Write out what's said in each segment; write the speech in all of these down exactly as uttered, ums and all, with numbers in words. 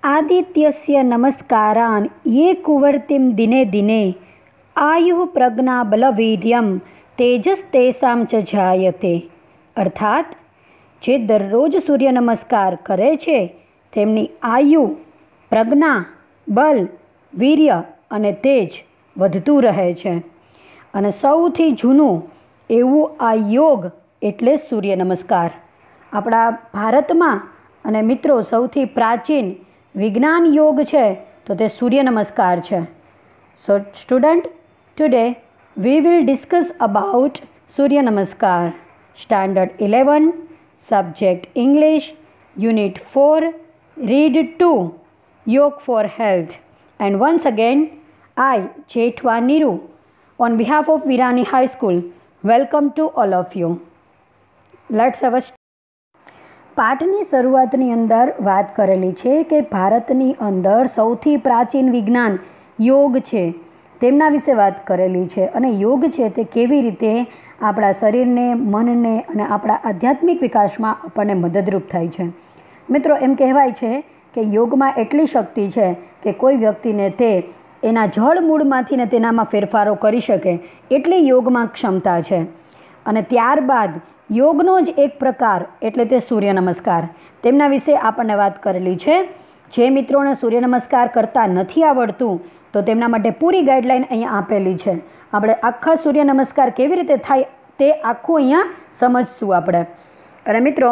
आदित्यस्य नमस्कारान् ये कुवर्तिं दिने दिने आयुः प्रज्ञा बलवीर्यं तेजस्तेषां च जायते। अर्थात જે દરરોજ સૂર્ય નમસ્કાર કરે છે તેમની આયુ, પ્રજ્ઞા, બલ, વીર્ય અને તેજ વધતું રહે છે. અને સૌથી જૂનું એવું આ યોગ એટલે સૂર્ય નમસ્કાર. આપણા ભારતમાં અને મિત્રો સૌથી પ્રાચીન વિજ્ઞાન યોગ છે તો તે સૂર્ય નમસ્કાર છે. So student, today we will discuss about Surya Namaskar, standard eleven, subject English, unit four, read two, Yog for Health. And once again, I, Jetwa Niru, on behalf of Virani High School, welcome to all of you. Let's have a પાઠની શરૂઆતની અંદર વાત કરેલી છે કે ભારતની અંદર સૌથી પ્રાચીન વિજ્ઞાન યોગ છે તેમના વિશે વાત કરેલી છે. અને યોગ છે તે કેવી રીતે આપણા શરીરને, મનને અને આપણા આધ્યાત્મિક વિકાસમાં આપણને મદદરૂપ થાય છે. મિત્રો, એમ કહેવાય છે કે યોગમાં એટલી શક્તિ છે કે કોઈ વ્યક્તિને તે એના જળ મૂળમાંથી ને તેનામાં ફેરફારો કરી શકે એટલી યોગમાં ક્ષમતા છે. અને ત્યારબાદ યોગનો જ એક પ્રકાર એટલે તે સૂર્ય નમસ્કાર, તેમના વિશે આપણને વાત કરેલી છે. જે મિત્રોને સૂર્ય નમસ્કાર કરતા નથી આવડતું તો તેમના માટે પૂરી ગાઈડલાઈન અહીંયા આપેલી છે. આપણે આખા સૂર્ય નમસ્કાર કેવી રીતે થાય તે આખું અહીંયા સમજશું આપણે. અને મિત્રો,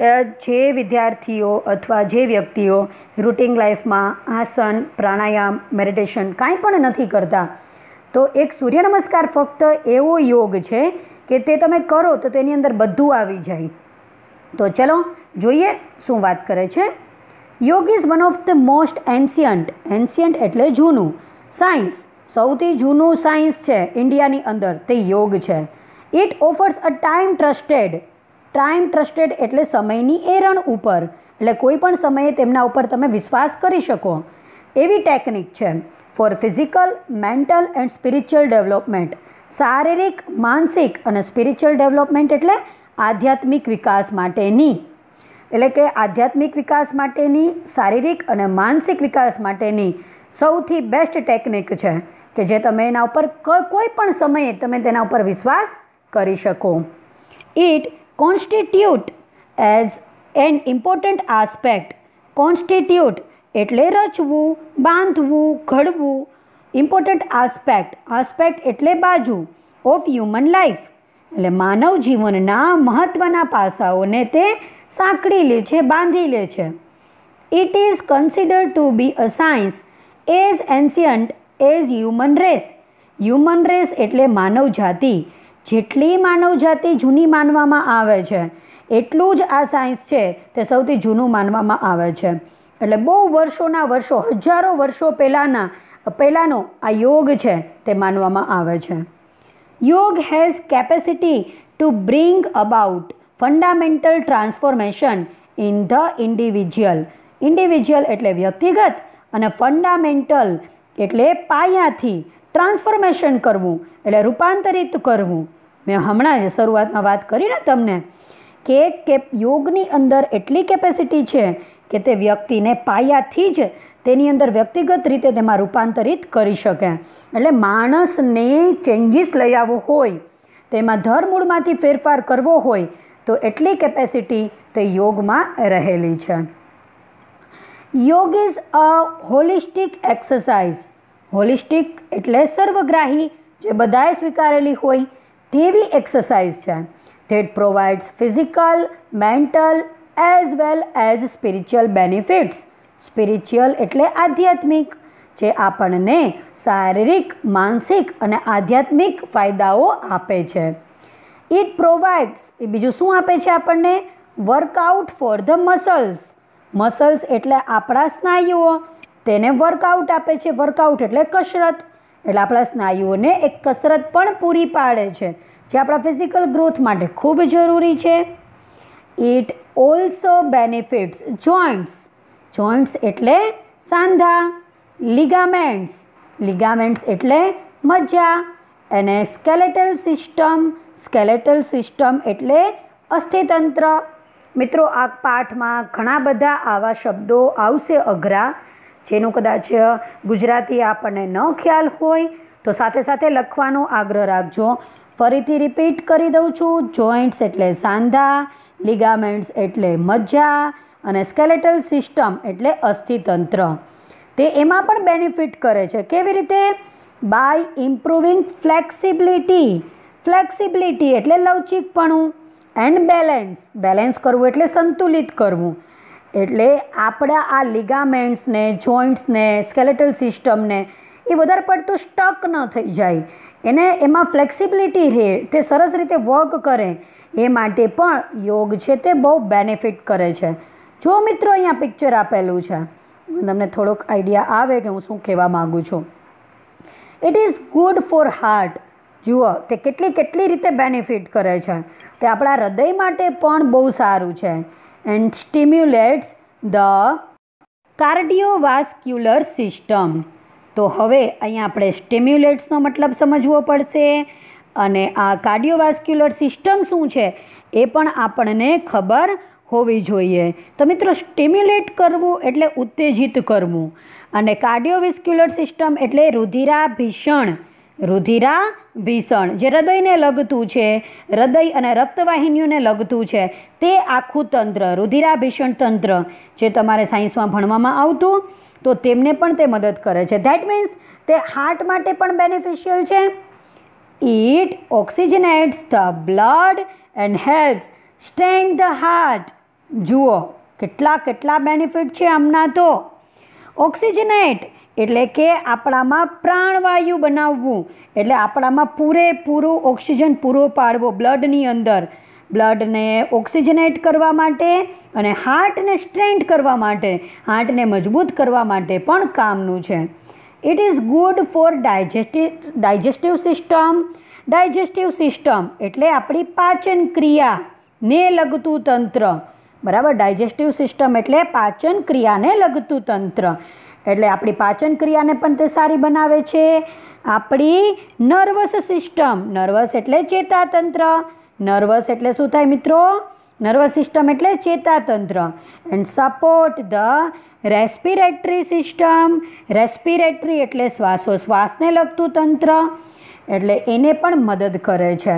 જે વિદ્યાર્થીઓ અથવા જે વ્યક્તિઓ રૂટિન લાઈફમાં આસન, પ્રાણાયામ, મેડિટેશન કાંઈ પણ નથી કરતા તો એક સૂર્ય નમસ્કાર ફક્ત એવો યોગ છે કે તે તમે કરો તો તેની અંદર બધું આવી જાય. તો ચલો જોઈએ શું વાત કરે છે. Yoga is one of the most ancient, ancient એટલે જૂનું, સાયન્સ સૌથી જૂનું સાયન્સ છે ઇન્ડિયાની અંદર તે યોગ છે. It offers a time trusted, time trusted એટલે સમયની એરણ ઉપર, એટલે કોઈ પણ સમયે તેમના ઉપર તમે વિશ્વાસ કરી શકો એવી ટેકનિક છે. For physical, mental and spiritual development, શારીરિક, માનસિક અને સ્પિરિચ્યુઅલ ડેવલપમેન્ટ એટલે આધ્યાત્મિક વિકાસ માટેની, એટલે કે આધ્યાત્મિક વિકાસ માટેની, શારીરિક અને માનસિક વિકાસ માટેની સૌથી બેસ્ટ ટેકનિક છે કે જે તમે એના ઉપર કોઈ પણ સમયે તમે તેના ઉપર વિશ્વાસ કરી શકો. It constitute as an important aspect, constitute એટલે રચવું, બાંધવું, ઘડવું, ઇમ્પોર્ટન્ટ આસ્પેક્ટ, આસ્પેક્ટ એટલે બાજુ, ઓફ હ્યુમન લાઈફ એટલે માનવ જીવનના મહત્ત્વના પાસાઓને તે સાંકળી લે છે, બાંધી લે છે. It is considered to be a science as ancient as human race, human race એટલે માનવ જાતિ, જેટલી માનવ જાતિ જૂની માનવામાં આવે છે એટલું જ આ સાયન્સ છે તે સૌથી જૂનું માનવામાં આવે છે. એટલે બહુ વર્ષોના વર્ષો, હજારો વર્ષો પહેલાંના પહેલાંનો આ યોગ છે તે માનવામાં આવે છે. Yoga has capacity to bring about fundamental transformation in the individual, individual એટલે વ્યક્તિગત અને ફંડામેન્ટલ એટલે પાયાથી ટ્રાન્સફોર્મેશન કરવું એટલે રૂપાંતરિત કરવું. મેં હમણાં જ શરૂઆતમાં વાત કરી ને તમને કે કે યોગની અંદર એટલી કેપેસિટી છે કે તે વ્યક્તિને પાયાથી જ તેની અંદર વ્યક્તિગત રીતે તેમાં રૂપાંતરિત કરી શકે. એટલે માણસને ચેન્જીસ લઈ આવવો હોય, તેમાં ધરમૂળમાંથી ફેરફાર કરવો હોય તો એટલી કેપેસિટી તે યોગમાં રહેલી છે. Yoga is a holistic exercise, holistic એટલે સર્વગ્રાહી, જે બધાએ સ્વીકારેલી હોય તેવી એક્સરસાઇઝ છે. That provides physical, mental as well as spiritual benefits, spiritual એટલે આધ્યાત્મિક, જે આપણને શારીરિક, માનસિક અને આધ્યાત્મિક ફાયદાઓ આપે છે. ઇટ પ્રોવાઇડ્સ, એ બીજું શું આપે છે આપણને? Workout for the muscles, muscles એટલે આપણા સ્નાયુઓ, તેને વર્કઆઉટ આપે છે. વર્કઆઉટ એટલે કસરત, એટલે આપણા સ્નાયુઓને એક કસરત પણ પૂરી પાડે છે જે આપણા ફિઝિકલ ગ્રોથ માટે ખૂબ જરૂરી છે. It also benefits joints, joints એટલે સાંધા, લિગામેન્ટ્સ, લિગામેન્ટ્સ એટલે મજ્જા, અને સ્કેલેટલ સિસ્ટમ, સ્કેલેટલ સિસ્ટમ એટલે અસ્થિતંત્ર, મિત્રો આ પાઠમાં ઘણા બધા આવા શબ્દો આવશે અઘરા, જેનો કદાચ ગુજરાતી આપણને ન ખ્યાલ હોય તો સાથે સાથે લખવાનો આગ્રહ રાખજો. ફરીથી રિપીટ કરી દઉં છું. જોઈન્ટ્સ એટલે સાંધા, લિગામેન્ટ્સ એટલે મજ્જા અને સ્કેલેટલ સિસ્ટમ એટલે અસ્થિતંત્ર. તે એમાં પણ બેનિફિટ કરે છે. કેવી રીતે? By improving flexibility. ફ્લેક્સિબિલિટી એટલે લવચીકપણું. And balance. બેલેન્સ કરવું એટલે સંતુલિત કરવું. એટલે આપણા આ લિગામેન્ટ્સને, જોઈન્ટ્સને, સ્કેલેટલ સિસ્ટમને એ વધારે પડતું સ્ટક ન થઈ જાય, એને એમાં ફ્લેક્સિબિલિટી રહે, તે સરસ રીતે વર્ક કરે, એ માટે પણ યોગ છે તે બહુ બેનિફિટ કરે છે. જો મિત્રો અહીંયા પિક્ચર આપેલું છે, તમને થોડોક આઈડિયા આવે કે હું શું કહેવા માગું છું. It is good for heart. જુઓ તે કેટલી કેટલી રીતે બેનિફિટ કરે છે. તે આપણા હૃદય માટે પણ બહુ સારું છે. And stimulates the cardiovascular system. તો હવે અહીંયા આપણે સ્ટિમ્યુલેટ્સનો મતલબ સમજવો પડશે, અને આ કાર્ડિયોવાસ્ક્યુલર સિસ્ટમ શું છે એ પણ આપણને ખબર હોવી જોઈએ. તો મિત્રો સ્ટિમ્યુલેટ કરવું એટલે ઉત્તેજિત કરવું, અને કાર્ડિયોવાસ્ક્યુલર સિસ્ટમ એટલે રુધિરાભિષણ. રુધિરાભિષણ જે હૃદયને લગતું છે, હૃદય અને રક્તવાહિનીઓને લગતું છે, તે આખું તંત્ર, રુધિરાભિષણ તંત્ર જે તમારે સાયન્સમાં ભણવામાં આવતું, તો તેમને પણ તે મદદ કરે છે. ધેટ મીન્સ તે હાર્ટ માટે પણ બેનિફિશિયલ છે. It oxygenates the blood and helps strength the heart. જુઓ કેટલા કેટલા બેનિફિટ છે આમના. તો ઓક્સિજનેટ એટલે કે આપણામાં પ્રાણવાયુ બનાવવું, એટલે આપણામાં પૂરેપૂરું ઓક્સિજન પૂરો પાડવો બ્લડની અંદર. બ્લડને ઓક્સિજનેટ કરવા માટે અને હાર્ટને સ્ટ્રેન્થ કરવા માટે, હાર્ટને મજબૂત કરવા માટે પણ કામનું છે. It is good for digestive digestive system. Digestive system એટલે આપણી પાચન ક્રિયાને લગતું તંત્ર. બરાબર, ડાયજેસ્ટિવ સિસ્ટમ એટલે પાચન ક્રિયાને લગતું તંત્ર. એટલે આપણી પાચન ક્રિયાને પણ તે સારી બનાવે છે. આપણી નર્વસ સિસ્ટમ. નર્વસ એટલે ચેતાતંત્ર. નર્વસ એટલે શું થાય મિત્રો? નર્વસ સિસ્ટમ એટલે ચેતાતંત્ર. And support the respiratory system. Respiratory એટલે શ્વાસોશ્વાસને લગતું તંત્ર, એટલે એને પણ મદદ કરે છે.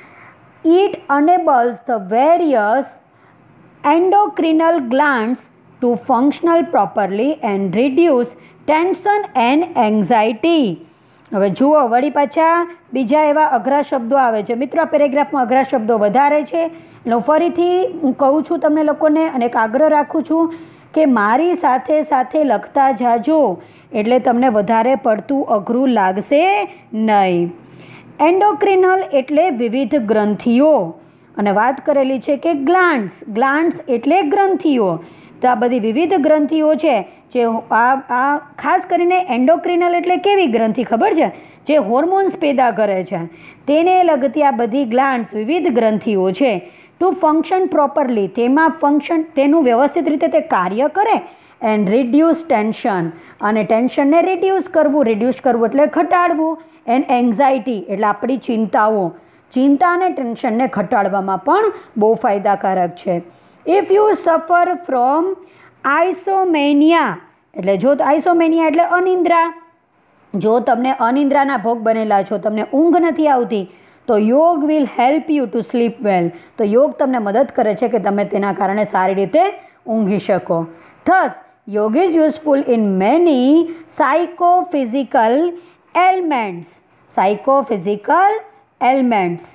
It enables the various endocrinal glands to functional properly and reduce tension and anxiety. હવે જુઓ વળી પાછા બીજા એવા અઘરા શબ્દો આવે છે. મિત્રો આ પેરેગ્રાફમાં અઘરા શબ્દો વધારે છે, એટલે હું ફરીથી હું કહું છું તમને લોકોને, અને એક આગ્રહ રાખું છું કે મારી સાથે સાથે લખતા જાજો, એટલે તમને વધારે પડતું અઘરું લાગશે નહીં. એન્ડોક્રિનલ એટલે વિવિધ ગ્રંથિઓ, અને વાત કરેલી છે કે ગ્લાન્ડ્સ. ગ્લાન્ડ્સ એટલે ગ્રંથિઓ. તો આ બધી વિવિધ ગ્રંથિઓ છે જે આ આ ખાસ કરીને એન્ડોક્રિનલ એટલે કેવી ગ્રંથિ ખબર છે? જે હોર્મોન્સ પેદા કરે છે, તેને લગતી આ બધી ગ્લાન્ડ્સ, વિવિધ ગ્રંથિઓ છે. ટુ ફંક્શન પ્રોપરલી, તેમાં ફંક્શન તેનું વ્યવસ્થિત રીતે તે કાર્ય કરે. એન્ડ રિડ્યુસ ટેન્શન, અને ટેન્શનને રિડ્યુસ કરવું. રિડ્યુસ કરવું એટલે ઘટાડવું. એન્ડ એન્ઝાયટી એટલે આપણી ચિંતાઓ. ચિંતા અને ટેન્શનને ઘટાડવામાં પણ બહુ ફાયદાકારક છે. If you suffer from insomnia, એટલે જો આઇસોમેનિયા એટલે અનિદ્રા, જો તમને અનિદ્રાના ભોગ બનેલા છો, તમને ઊંઘ નથી આવતી, તો yoga will help you to sleep well. તો યોગ તમને મદદ કરે છે કે તમે તેના કારણે સારી રીતે ઊંઘી શકો. Thus yoga is useful in many psychophysical elements. Psychophysical elements.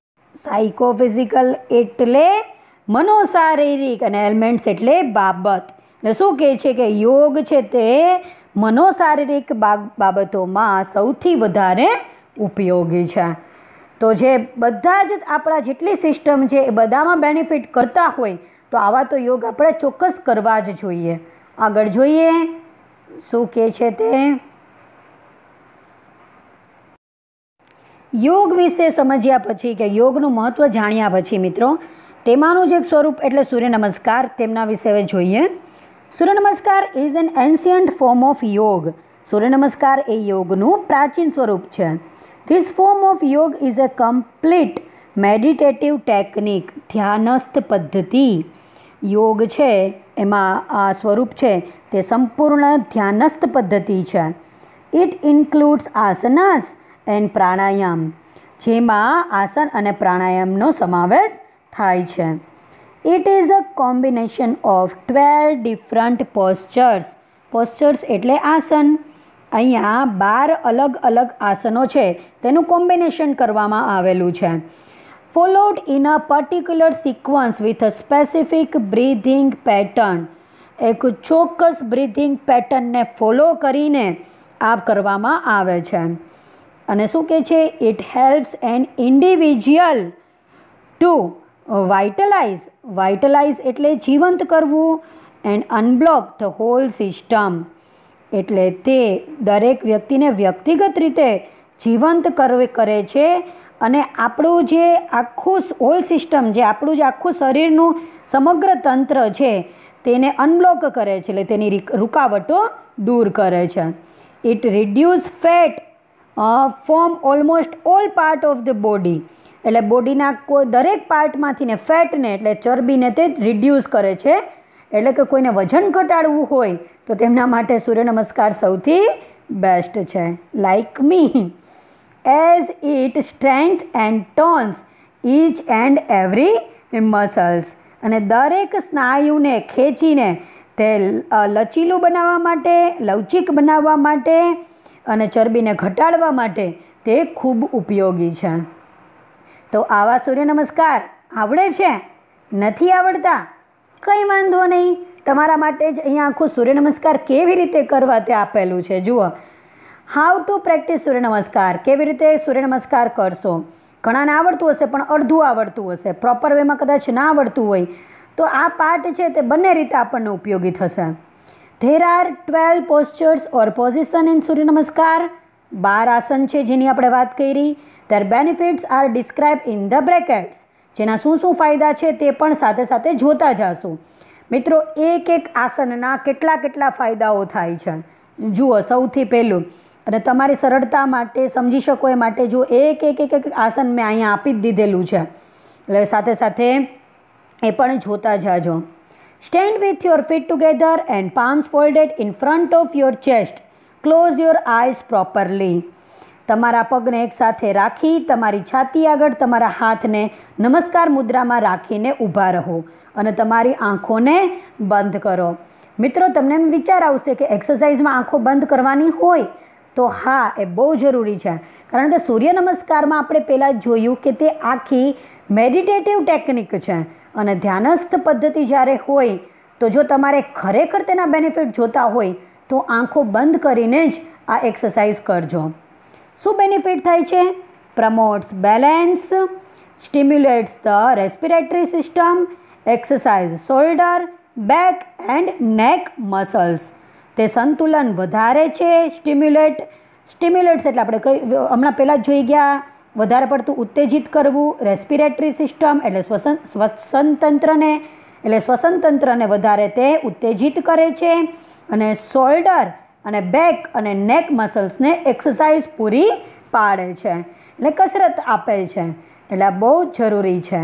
Psychophysical એટલે મનોશારીરિક, અને એલિમેન્ટ્સ એટલે બાબત. એટલે શું કહે છે કે યોગ છે તે મનોશારીરિક બાબતોમાં સૌથી વધારે ઉપયોગી છે. તો જે બધા જ આપણા જેટલી સિસ્ટમ છે એ બધામાં બેનિફિટ કરતા હોય, તો આવા તો યોગ આપણે ચોક્કસ કરવા જ જોઈએ. આગળ જોઈએ શું કહે છે તે. યોગ વિશે સમજ્યા પછી, કે યોગનું મહત્ત્વ જાણ્યા પછી મિત્રો, તેમાંનું જ એક સ્વરૂપ એટલે સૂર્ય નમસ્કાર, તેમના વિશે હવે જોઈએ. Surya Namaskar is an ancient form of yoga. Surya Namaskar એ યોગનું પ્રાચીન સ્વરૂપ છે. This form of yoga is a complete meditative technique. ધ્યાનસ્થ પદ્ધતિ. યોગ છે એમાં આ સ્વરૂપ છે તે સંપૂર્ણ ધ્યાનસ્થ પદ્ધતિ છે. It includes asanas and pranayama, જેમાં આસન અને પ્રાણાયામનો સમાવેશ થાય છે. It is a combination of twelve different postures. Postures એટલે આસન. અહીંયા બાર અલગ અલગ આસનો છે તેનું કોમ્બિનેશન કરવામાં આવેલું છે. Followed in a particular sequence with a specific breathing pattern. એક ચોક્કસ બ્રીધિંગ પેટર્નને ફોલો કરીને આ કરવામાં આવે છે. અને શું કહે છે? It helps an individual to vitalize. Vitalize એટલે જીવંત કરવું. And unblock the whole system, એટલે તે દરેક વ્યક્તિને વ્યક્તિગત રીતે જીવંત કરવે કરે છે અને આપણું જે આખું હોલ સિસ્ટમ, જે આપણું જે આખું શરીરનું સમગ્ર તંત્ર છે તેને અનબ્લોક કરે છે, એટલે તેની રૂકાવટો દૂર કરે છે. It reduce fat from almost all part of the body. એટલે બોડીના કોઈ દરેક પાર્ટમાંથી ને ફેટને એટલે ચરબીને તે રિડ્યુસ કરે છે. એટલે કે કોઈને વજન ઘટાડવું હોય તો તેમના માટે સૂર્ય નમસ્કાર સૌથી બેસ્ટ છે. Like me, as it strength and tones each and every muscles. અને દરેક સ્નાયુને ખેંચીને તે લચીલું બનાવવા માટે, લવચીક બનાવવા માટે અને ચરબીને ઘટાડવા માટે તે ખૂબ ઉપયોગી છે. તો આવા સૂર્ય નમસ્કાર આવડે છે? નથી આવડતા? કંઈ વાંધો નહીં, તમારા માટે જ અહીંયા આખું સૂર્ય નમસ્કાર કેવી રીતે કરવા તે આપેલું છે. જુઓ, હાઉ ટુ પ્રેક્ટિસ સૂર્ય નમસ્કાર. કેવી રીતે સૂર્ય નમસ્કાર કરશો? ઘણાને આવડતું હશે પણ અડધું આવડતું હશે, પ્રોપર વેમાં કદાચ ના આવડતું હોય તો આ પાર્ટ છે તે બંને રીતે આપણને ઉપયોગી થશે. There are twelve postures or position in Surya Namaskar. બાર આસન છે જેની આપણે વાત કરી. Their benefits are describe in the brackets. જેના શું શું ફાયદા છે તે પણ સાથે સાથે જોતા જશું. મિત્રો, એક એક આસનના કેટલા કેટલા ફાયદાઓ થાય છે. જુઓ, સૌથી પહેલું, અને તમારી સરળતા માટે સમજી શકો એ માટે જો એક એક એક એક આસન મેં અહીંયા આપી જ દીધેલું છે, એટલે સાથે સાથે એ પણ જોતા જાજો. Stand with your feet together and palms folded in front of your chest. Close your eyes properly. તમારા પગને એકસાથે રાખી તમારી છાતી આગળ તમારા હાથને નમસ્કાર મુદ્રામાં રાખીને ઊભા રહો અને તમારી આંખોને બંધ કરો. મિત્રો, તમને એમ વિચાર આવશે કે એક્સરસાઇઝમાં આંખો બંધ કરવાની હોય તો હા, એ બહુ જરૂરી છે. કારણ કે સૂર્ય નમસ્કારમાં આપણે પહેલાં જોયું કે તે આખી મેડિટેટિવ ટેકનિક છે અને ધ્યાનસ્થ પદ્ધતિ જ્યારે હોય તો જો તમારે ખરેખર તેના બેનિફિટ જોતા હોય તો આંખો બંધ કરીને જ આ એક્સરસાઇઝ કરજો. શું બેનિફિટ થાય છે? Promotes balance, stimulates the respiratory system, exercise shoulder, back and neck muscles. તે સંતુલન વધારે છે. સ્ટિમ્યુલેટ સ્ટિમ્યુલેટ્સ એટલે આપણે કઈ હમણાં પહેલાં જોઈ ગયા, વધારે પડતું ઉત્તેજિત કરવું. રેસ્પિરેટરી સિસ્ટમ એટલે શ્વસન શ્વસન તંત્રને એટલે શ્વસન તંત્રને વધારે તે ઉત્તેજિત કરે છે. અને શોલ્ડર અને બેક અને નેક મસલ્સને એક્સરસાઇઝ પૂરી પાડે છે, એટલે કસરત આપે છે. એટલે આ બહુ જરૂરી છે.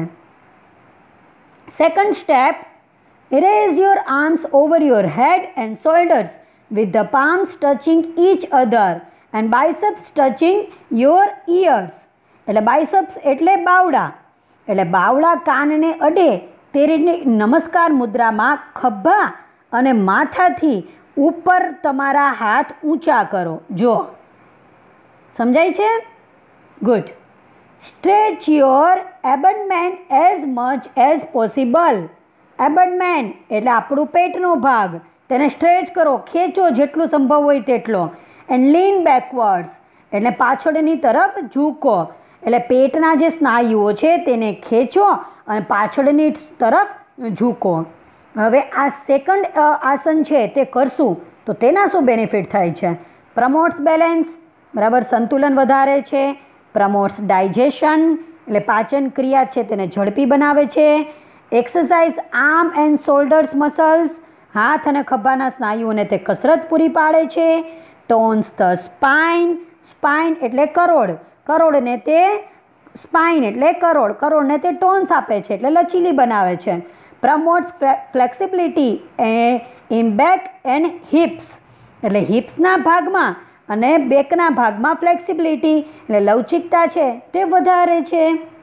Second step, raise your arms over your head and shoulders with the palms touching each other and biceps touching your ears. એટલે બાયસેપ્સ એટલે બાવડા, એટલે બાવડા કાનને અડે તે રીતે નમસ્કાર મુદ્રામાં ખભા અને માથાથી ઉપર તમારા હાથ ઊંચા કરો. જો સમજાય છે? Good. Stretch your abdomen as much as possible. Abdomen એટલે આપણું પેટનો ભાગ, તેને સ્ટ્રેચ કરો, ખેંચો જેટલું સંભવ હોય તેટલો. એન્ડ લીન બેકવર્ડ્સ એટલે પાછળની તરફ ઝૂકો, એટલે પેટના જે સ્નાયુઓ છે તેને ખેંચો અને પાછળની તરફ ઝૂકો. હવે આ સેકન્ડ આસન છે તે કરશું તો તેના શું બેનિફિટ થાય છે? પ્રમોટ્સ બેલેન્સ, બરાબર, સંતુલન વધારે છે. પ્રમોટ્સ ડાયજેશન એટલે પાચન ક્રિયા છે તેને ઝડપી બનાવે છે. Exercise arm and shoulders muscles, હાથ અને ખભાના સ્નાયુઓને તે કસરત પૂરી પાડે છે. ટોન્સ ધ સ્પાઇન, સ્પાઇન એટલે કરોડ, કરોડને તે સ્પાઇન એટલે કરોડ, કરોડને તે ટોન્સ આપે છે એટલે લચીલી બનાવે છે. Promotes flexibility in back and hips, એટલે હિપ્સના ભાગમાં અને બેકના ભાગમાં ફ્લેક્સિબિલિટી એટલે લવચિકતા છે તે વધારે છે.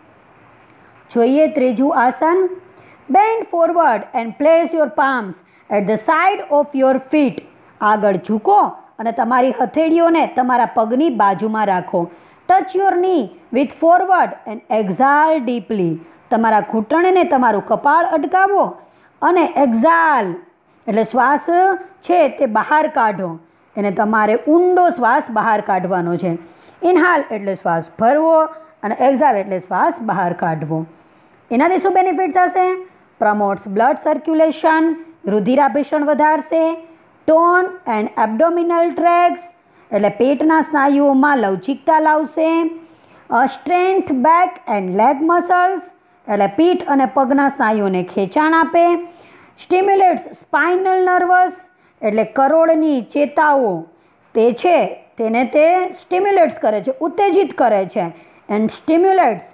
જોઈએ ત્રીજું આસન. Bend forward and place your palms at the side of your feet. આગળ ઝૂકો અને તમારી હથેળીઓને તમારા પગની બાજુમાં રાખો. Touch your knee with forward and exhale deeply. તમારા ઘૂંટણને તમારું કપાળ અટકાવો અને એક્ઝાલ એટલે શ્વાસ છે તે બહાર કાઢો. એને તમારે ઊંડો શ્વાસ બહાર કાઢવાનો છે. ઇનહાલ એટલે શ્વાસ ભરવો અને એક્ઝાલ એટલે શ્વાસ બહાર કાઢવો. એનાથી શું બેનિફિટ થશે? પ્રમોટ્સ બ્લડ સર્ક્યુલેશન, રુધિરાભિષણ વધારશે. ટોન એન્ડ એબ્ડોમિનલ ટ્રેક્સ એટલે પેટના સ્નાયુઓમાં લવચિકતા લાવશે. Strength back and leg muscles એટલે પીઠ અને પગના સ્નાયુઓને ખેંચાણ આપે. સ્ટિમ્યુલેટ્સ સ્પાઇનલ નર્વસ એટલે કરોડની ચેતાઓ તે છે તેને તે સ્ટિમ્યુલેટ્સ કરે છે, ઉત્તેજિત કરે છે. And stimulates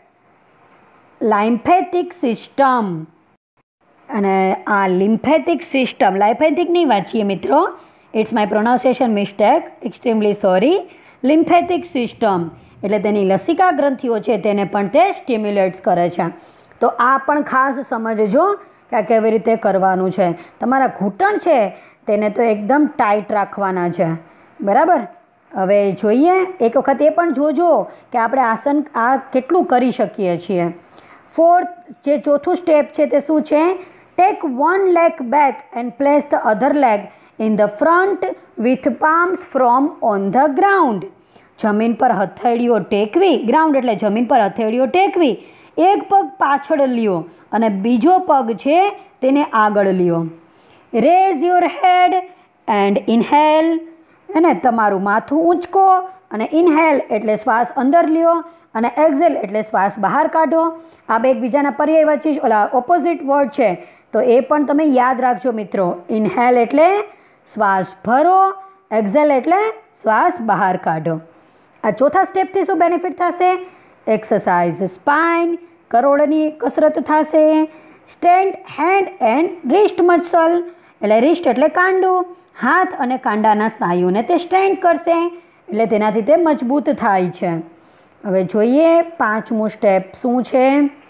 lymphatic system. અને આ લિમ્ફેટિક સિસ્ટમ, લાઇમ્ફેટિક નહીં વાંચીએ મિત્રો, it's my pronunciation mistake, extremely sorry. Lymphatic system એટલે તેની લસિકા ગ્રંથિઓ છે તેને પણ તે સ્ટિમ્યુલેટ્સ કરે છે. તો આ પણ ખાસ સમજજો કે આ કેવી રીતે કરવાનું છે. તમારા ઘૂંટણ છે તેને તો એકદમ ટાઈટ રાખવાના છે, બરાબર. હવે જોઈએ, એક વખત એ પણ જોજો કે આપણે આસન આ કેટલું કરી શકીએ છીએ. ફોર્થ જે ચોથું સ્ટેપ છે તે શું છે? Take one leg back and place the other leg in the front with palms from on the ground. જમીન પર હથેળીઓ ટેકવી, ગ્રાઉન્ડ એટલે જમીન પર હથેળીઓ ટેકવી. એક પગ પાછળ લ્યો અને બીજો પગ છે તેને આગળ લ્યો. Raise your head and inhale, અને તમારું માથું ઊંચકો અને ઇનહેલ એટલે શ્વાસ અંદર લ્યો અને એક્ઝેલ એટલે શ્વાસ બહાર કાઢો. આ બે એકબીજાના પર્યાય વચ્ચે ઓલા ઓપોઝિટ વર્ડ છે તો એ પણ તમે યાદ રાખજો મિત્રો. ઇનહેલ એટલે શ્વાસ ભરો, એક્ઝેલ એટલે શ્વાસ બહાર કાઢો. આ ચોથા સ્ટેપથી શું બેનિફિટ થશે? એક્સરસાઇઝ સ્પાઇન, કરોડની કસરત થશે. Stand hand and wrist muscle એટલે રિસ્ટ એટલે કાંડું, હાથ અને કાંડાના સ્નાયુને તે સ્ટ્રેન્ડ કરશે એટલે તેનાથી તે મજબૂત થાય છે. હવે જોઈએ પાંચમું સ્ટેપ શું છે?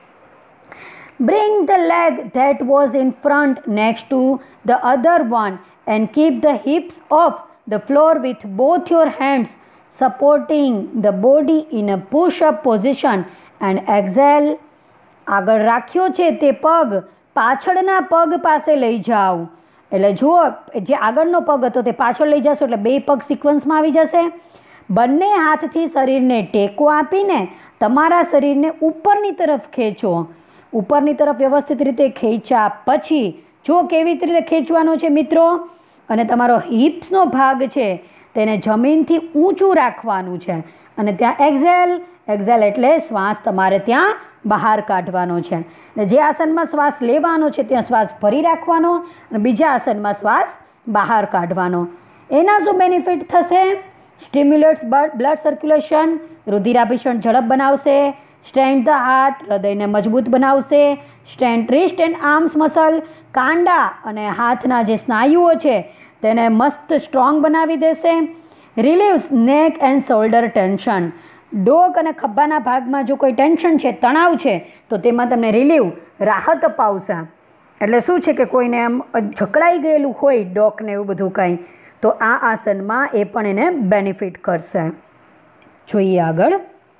Bring the leg that was in front next to the other one and keep the hips off the floor with both your hands supporting the body in a push up position and exhale. આગળ રાખ્યો છે તે પગ પાછળના પગ પાસે લઈ જાઓ. એટલે જુઓ, જે આગળનો પગ હતો તે પાછળ લઈ જશો એટલે બે પગ સિક્વન્સમાં આવી જશે. બંને હાથથી શરીરને ટેકો આપીને તમારા શરીરને ઉપરની તરફ ખેંચો. ઉપરની તરફ વ્યવસ્થિત રીતે ખેંચ્યા પછી જો કેવી રીતે ખેંચવાનો છે મિત્રો, અને તમારો હિપ્સનો ભાગ છે તેને જમીનથી ઊંચું રાખવાનું છે અને ત્યાં એક્ઝેલ, એક્ઝેલ એટલે શ્વાસ તમારે ત્યાં બહાર કાઢવાનો છે. અને જે આસનમાં શ્વાસ લેવાનો છે ત્યાં શ્વાસ ભરી રાખવાનો અને બીજા આસનમાં શ્વાસ બહાર કાઢવાનો. એના શું બેનિફિટ થશે? સ્ટિમ્યુલેટ્સ બ્લડ સર્ક્યુલેશન, રુધિરાભિષણ ઝડપ બનાવશે. સ્ટ્રેન્થ ધ હાર્ટ, હૃદયને મજબૂત બનાવશે. Strength wrist and arms muscle, કાંડા અને હાથના જે સ્નાયુઓ છે તેને મસ્ત સ્ટ્રોંગ બનાવી દેશે. રિલીવ્સ નેક એન્ડ શોલ્ડર ટેન્શન, ડોક અને ખભાના ભાગમાં જો કોઈ ટેન્શન છે, તણાવ છે તો તેમાં તમને રિલીવ, રાહત અપાવશે. એટલે શું છે કે કોઈને એમ જકડાઈ ગયેલું હોય ડોકને એવું બધું કંઈ, તો આ આસનમાં એ પણ એને બેનિફિટ કરશે. જોઈએ આગળ.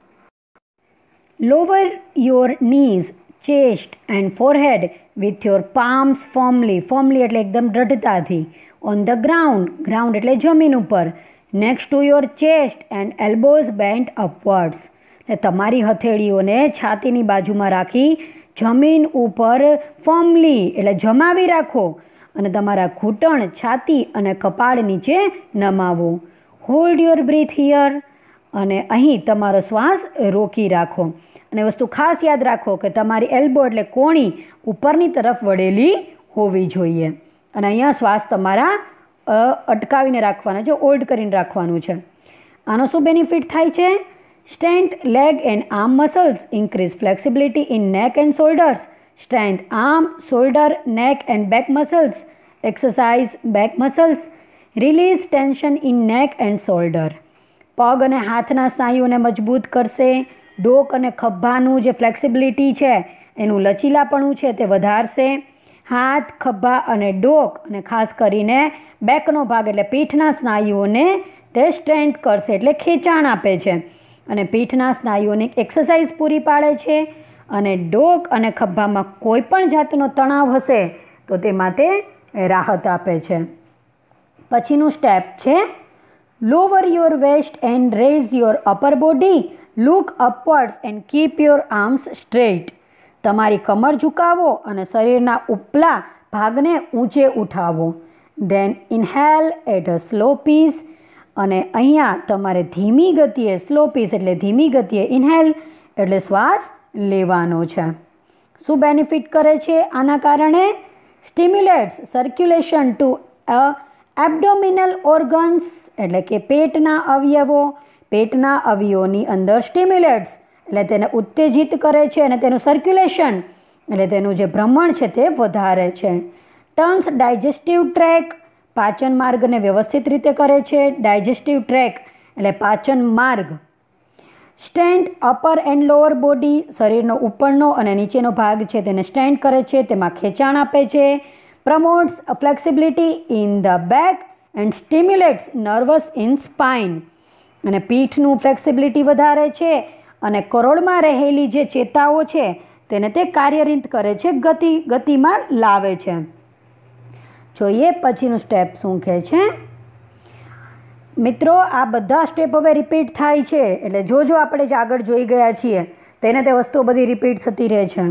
Lower your knees, chest and forehead with your palms firmly, firmly એટલે એકદમ દૃઢતાથી. ઓન ધ ગ્રાઉન્ડ, ગ્રાઉન્ડ એટલે જમીન ઉપર. Next to your chest and elbows bent upwards, એટલે તમારી હથેળીઓને છાતીની બાજુમાં રાખી જમીન ઉપર ફર્મલી એટલે જમાવી રાખો અને તમારા ઘૂંટણ, છાતી અને કપાળ નીચે નમાવો. હોલ્ડ યોર બ્રીથ હિયર, અને અહીં તમારો શ્વાસ રોકી રાખો. અને વસ્તુ ખાસ યાદ રાખો કે તમારી એલ્બો એટલે કોણી ઉપરની તરફ વળેલી હોવી જોઈએ અને અહીંયા શ્વાસ તમારા અટકાવીને રાખવાના છે, હોલ્ડ કરીને રાખવાનું છે. આનો શું બેનિફિટ થાય છે? Strength leg and arm muscles, increase flexibility in neck and shoulders, strength arm, shoulder, neck and back muscles. Exercise back muscles. Release tension in neck and shoulder. પગ અને હાથના સ્નાયુઓને મજબૂત કરશે. ડોક અને ખભાનું જે ફ્લેક્સિબિલિટી છે એનું લચીલાપણું છે તે વધારશે. હાથ, ખભા અને ડોક અને ખાસ કરીને બેકનો ભાગ એટલે પીઠના સ્નાયુઓને તે સ્ટ્રેન્થ કરશે એટલે ખેંચાણ આપે છે અને પીઠના સ્નાયુઓની એક્સરસાઇઝ પૂરી પાડે છે અને ડોક અને ખભામાં કોઈ પણ જાતનો તણાવ હશે તો તેમાં તે રાહત આપે છે. પછીનું સ્ટેપ છે lower your waist and raise your upper body. Look upwards and keep your arms straight. તમારી કમર ઝુકાવો અને શરીરના ઉપલા ભાગને ઊંચે ઉઠાવો. Then inhale at a slow pace. અને અહીંયા તમારે ધીમી ગતિએ, સ્લો પીસ એટલે ધીમી ગતિએ ઇન્હેલ એટલે શ્વાસ લેવાનો છે. શું બેનિફિટ કરે છે આના કારણે? Stimulates circulation to a abdominal organs એટલે કે પેટના અવયવો. પેટના અવયવોની અંદર સ્ટિમ્યુલેટ્સ એટલે તેને ઉત્તેજિત કરે છે અને તેનું સર્ક્યુલેશન એટલે તેનું જે ભ્રમણ છે તે વધારે છે. Turns digestive tract. પાચન માર્ગને વ્યવસ્થિત રીતે કરે છે. ડાયજેસ્ટિવ ટ્રેક એટલે પાચન માર્ગ. Strength upper and lower body. શરીરનો ઉપરનો અને નીચેનો ભાગ છે તેને સ્ટ્રેન્થ કરે છે, તેમાં ખેંચાણ આપે છે. Promotes flexibility in the back and stimulates nervous in spine. અને પીઠનું ફ્લેક્સિબિલિટી વધારે છે અને કરોડમાં રહેલી જે ચેતાઓ છે તેને તે કાર્યરત કરે છે, ગતિ ગતિમાં લાવે છે. જોઈએ પછીનું સ્ટેપ શું કહે છે. મિત્રો આ બધા સ્ટેપ હવે રિપીટ થાય છે એટલે જો જો આપણે જે આગળ જોઈ ગયા છીએ તેને તે વસ્તુઓ બધી રિપીટ થતી રહે છે.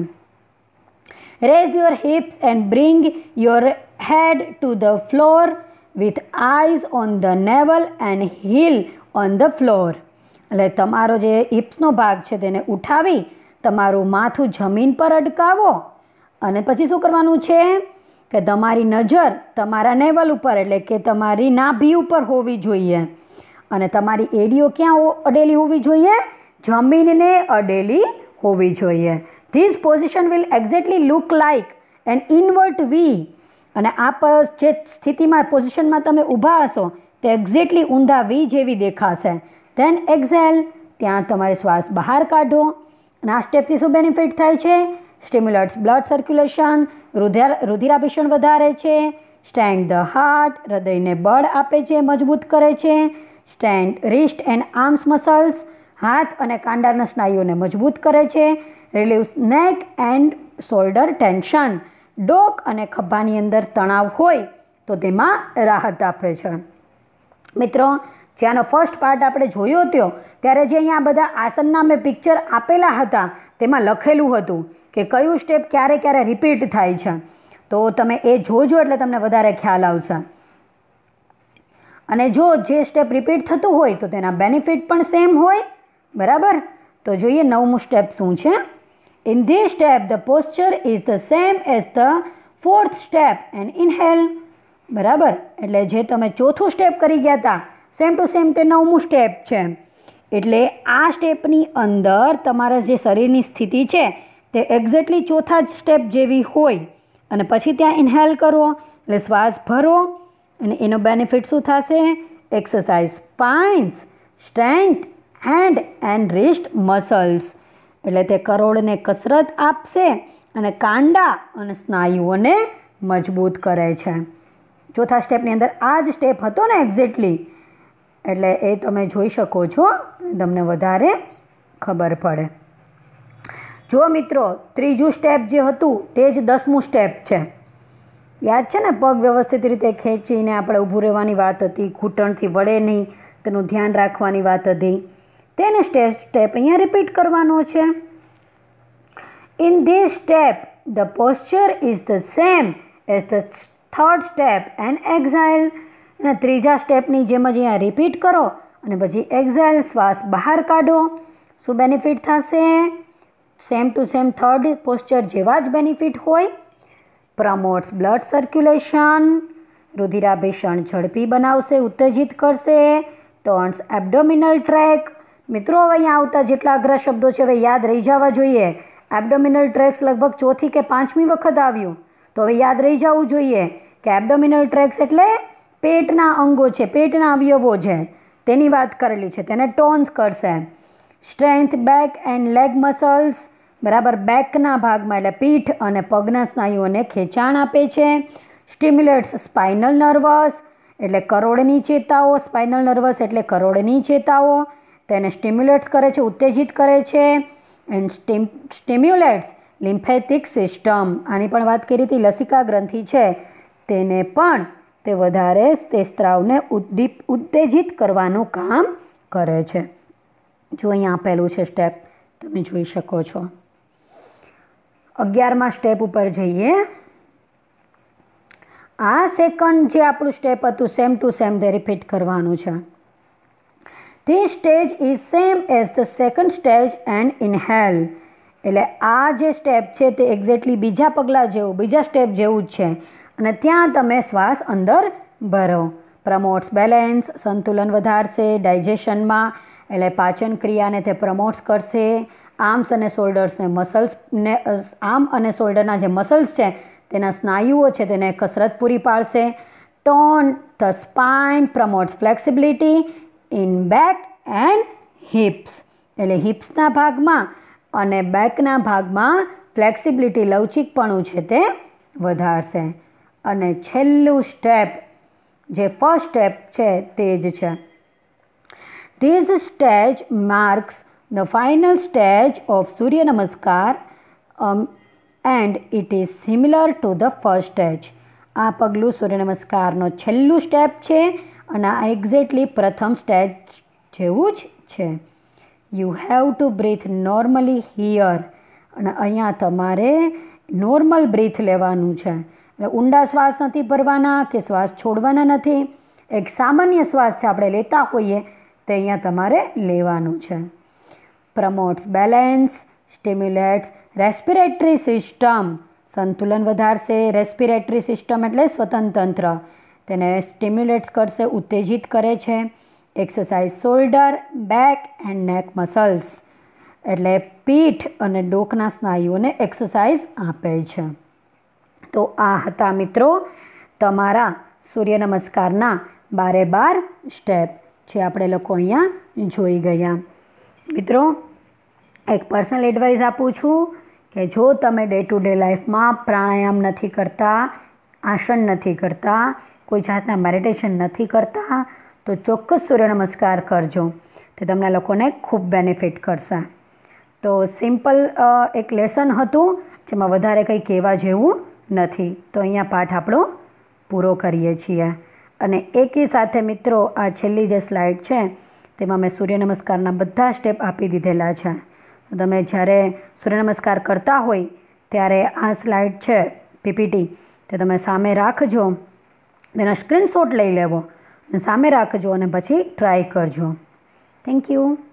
Raise your hips and bring your head to the floor with eyes on the navel and heel on the floor. એટલે તમારો જે હિપ્સનો ભાગ છે તેને ઉઠાવી તમારું માથું જમીન પર અટકાવો અને પછી શું કરવાનું છે કે તમારી નજર તમારા નેવલ ઉપર એટલે કે તમારી નાભી ઉપર હોવી જોઈએ અને તમારી એડીઓ ક્યાં અડેલી હોવી જોઈએ? જમીનને અડેલી હોવી જોઈએ. This position will exactly look like an invert V. અને આ જે સ્થિતિમાં પોઝિશનમાં તમે ઊભા હશો તે એક્ઝેક્ટલી ઊંધા વી જેવી દેખાશે. Then exhale. ત્યાં તમારે શ્વાસ બહાર કાઢો અને આ સ્ટેપથી શું બેનિફિટ થાય છે? Stimulates blood circulation. રુધિર રુધિરાભિષણ વધારે છે. Strength the heart. હૃદયને બળ આપે છે, મજબૂત કરે છે. Strength wrist and arms muscles. હાથ અને કાંડાના સ્નાયુઓને મજબૂત કરે છે. રિલીવ્સ નેક એન્ડ શોલ્ડર ટેન્શન. ડોક અને ખભાની અંદર તણાવ હોય તો તેમાં રાહત આપે છે. મિત્રો જ્યાંનો ફર્સ્ટ પાર્ટ આપણે જોયો હતો ત્યારે જે અહીંયા બધા આસનના મેં પિક્ચર આપેલા હતા તેમાં લખેલું હતું કે કયું સ્ટેપ ક્યારે ક્યારે રિપીટ થાય છે. તો તમે એ જોજો એટલે તમને વધારે ખ્યાલ આવશે. અને જો જે સ્ટેપ રિપીટ થતું હોય તો તેના બેનિફિટ પણ સેમ હોય. બરાબર? તો જોઈએ નવમું સ્ટેપ શું છે. In this step the posture is the same as the fourth step and inhale. બરાબર? એટલે જે તમે ચોથું સ્ટેપ કરી ગયા હતા સેમ ટુ સેમ તે નવમું સ્ટેપ છે. એટલે આ સ્ટેપની અંદર તમારા જે શરીરની સ્થિતિ છે તે એક્ઝેક્ટલી ચોથા જ સ્ટેપ જેવી હોય અને પછી ત્યાં ઇન્હેલ કરો એટલે શ્વાસ ભરો અને એનો બેનિફિટ શું થશે? Exercise spines, strength hand and wrist muscles. એટલે તે કરોડને કસરત આપશે અને કાંડા અને સ્નાયુઓને મજબૂત કરે છે. ચોથા સ્ટેપની અંદર આ જ સ્ટેપ હતો ને એક્ઝેક્ટલી, એટલે એ તમે જોઈ શકો છો, તમને વધારે ખબર પડે. જો મિત્રો ત્રીજું સ્ટેપ જે હતું તે જ દસમું સ્ટેપ છે. યાદ છે ને? પગ વ્યવસ્થિત રીતે ખેંચીને આપણે ઊભું રહેવાની વાત હતી, ઘૂંટણથી વળે નહીં તેનું ધ્યાન રાખવાની વાત હતી. તેને સ્ટેપ સ્ટેપ અહીંયા રિપીટ કરવાનો છે. In this step the posture is the same as the third step and exhale. અને ત્રીજા સ્ટેપની જેમ જ અહીંયા રિપીટ કરો અને પછી એક્ઝાઇલ, શ્વાસ બહાર કાઢો. શું બેનિફિટ થશે? Same to same third posture જેવા જ બેનિફિટ હોય. પ્રમોટ્સ બ્લડ સર્ક્યુલેશન. રુધિરાભિષણ ઝડપી બનાવશે, ઉત્તેજિત કરશે. Turns abdominal tract. મિત્રો હવે અહીંયા આવતા જેટલા અઘરા શબ્દો છે હવે યાદ રહી જવા જોઈએ. એબડોમિનલ ટ્રેક્સ લગભગ ચોથી કે પાંચમી વખત આવ્યું. તો હવે યાદ રહી જવું જોઈએ કે એબડોમિનલ ટ્રેક્સ એટલે પેટના અંગો છે, પેટના અવયવો છે, તેની વાત કરેલી છે. તેને ટોન્સ કરશે. Strength back and leg muscles, બરાબર, બેકના ભાગમાં એટલે પીઠ અને પગના સ્નાયુઓને ખેંચાણ આપે છે. સ્ટિમ્યુલેટ્સ સ્પાઇનલ નર્વસ એટલે કરોડની ચેતાઓ, સ્પાઇનલ નર્વસ એટલે કરોડની ચેતાઓ, તેને સ્ટિમ્યુલેટ્સ કરે છે, ઉત્તેજિત કરે છે. And stim stimulates lymphatic system, આની પણ વાત કરી હતી, લસિકા ગ્રંથિ છે તેને પણ તે વધારે તે સ્ત્રાવને ઉદ્દીપ ઉત્તેજિત કરવાનું કામ કરે છે. જો અહીંયા આપેલું છે સ્ટેપ, તમે જોઈ શકો છો. અગિયારમાં સ્ટેપ ઉપર જઈએ. આ સેકન્ડ જે આપણું સ્ટેપ હતું સેમ ટુ સેમ તે રિપીટ કરવાનું છે. This stage is same as the second stage and inhale. એટલે આ જે સ્ટેપ છે તે એક્ઝેક્ટલી બીજા પગલાં જેવું, બીજા સ્ટેપ જેવું જ છે. અને ત્યાં તમે શ્વાસ અંદર ભરો. પ્રમોટ્સ બેલેન્સ, સંતુલન વધારશે. ડાયજેશનમાં એટલે પાચન ક્રિયાને તે પ્રમોટ્સ કરશે. આર્મ્સ અને શોલ્ડર્સને મસલ્સને આર્મ અને શોલ્ડરના જે મસલ્સ છે તેના સ્નાયુઓ છે તેને કસરત પૂરી પાડશે. Tone the spine promotes flexibility in back and hips. એટલે હિપ્સના ભાગમાં અને બેકના ભાગમાં ફ્લેક્સિબિલિટી, લવચિકપણું છે તે વધારશે. અને છેલ્લું સ્ટેપ જે ફર્સ્ટ સ્ટેપ છે તે જ છે. This stage marks the final stage of Surya Namaskar and it is similar to the first stage. આ પગલું સૂર્ય નમસ્કારનો છેલ્લું સ્ટેપ છે અને આ એક્ઝેક્ટલી પ્રથમ સ્ટેજ જેવું જ છે. You have to breathe normally here. અને અહીંયા તમારે નોર્મલ બ્રીથ લેવાનું છે. એટલે ઊંડા શ્વાસ નથી ભરવાના કે શ્વાસ છોડવાના નથી. એક સામાન્ય શ્વાસ છે આપણે લેતા હોઈએ તે અહીંયા તમારે લેવાનું છે. Promotes balance, stimulates respiratory system, સંતુલન વધારશે. રેસ્પિરેટરી સિસ્ટમ એટલે શ્વસન તંત્ર, તેને સ્ટિમ્યુલેટ્સ કરશે, ઉત્તેજિત કરે છે. Exercise shoulder, back and neck muscles એટલે પીઠ અને ડોકના સ્નાયુઓને એક્સરસાઇઝ આપે છે. તો આ હતા મિત્રો તમારા સૂર્ય નમસ્કારના બારે બાર સ્ટેપ જે આપણે લોકો અહીંયા જોઈ ગયા. મિત્રો એક પર્સનલ એડવાઇસ આપું છું કે જો તમે ડે ટુ ડે લાઈફમાં પ્રાણાયામ નથી કરતા, આસન નથી કરતા, કોઈ જાતના મેડિટેશન નથી કરતા તો ચોક્કસ સૂર્ય નમસ્કાર કરજો. તે તમને લોકોને ખૂબ બેનિફિટ કરશે. તો સિમ્પલ એક લેસન હતું જેમાં વધારે કંઈ કહેવા જેવું નથી. તો અહીંયા પાઠ આપણો પૂરો કરીએ છીએ. અને એકી સાથે મિત્રો આ છેલ્લી જે સ્લાઇડ છે તેમાં મેં સૂર્ય નમસ્કારના બધા સ્ટેપ આપી દીધેલા છે. તમે જ્યારે સૂર્ય નમસ્કાર કરતા હોય ત્યારે આ સ્લાઇડ છે પીપીટી તે તમે સામે રાખજો, તેનો સ્ક્રીનશોટ લઈ લેવો અને સામે રાખજો અને પછી ટ્રાય કરજો. Thank you.